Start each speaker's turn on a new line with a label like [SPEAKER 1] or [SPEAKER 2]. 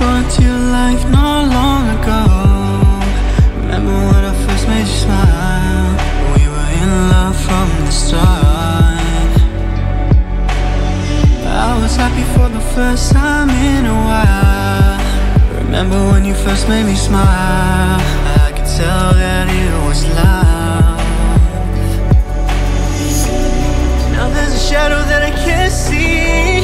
[SPEAKER 1] brought to your life not long ago. Remember when I first made you smile? We were in love from the start. I was happy for the first time in a while. Remember when you first made me smile? I could tell that it was love. Now there's a shadow that I can't see.